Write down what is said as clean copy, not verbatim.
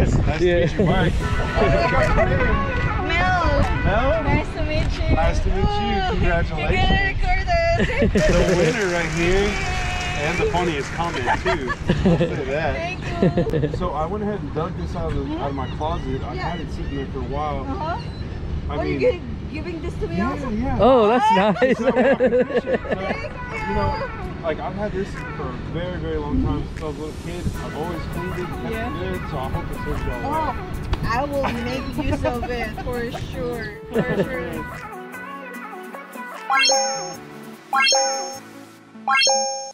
Nice to meet you, Mike. Mel. Mel? Nice to meet you. Nice to meet you. Congratulations. You're gonna record this. The winner right here. And the funniest comment too. I'll say that. Thank you. So I went ahead and dug this out of my closet. I had it sitting there for a while. Are you giving this to me also? Yeah. Oh, that's nice. So, you know, like I've had this for a very, very long time since I was a little kid. I've always cleaned it. That's good. So I hope it serves you all right. I will make use of it for sure. For sure.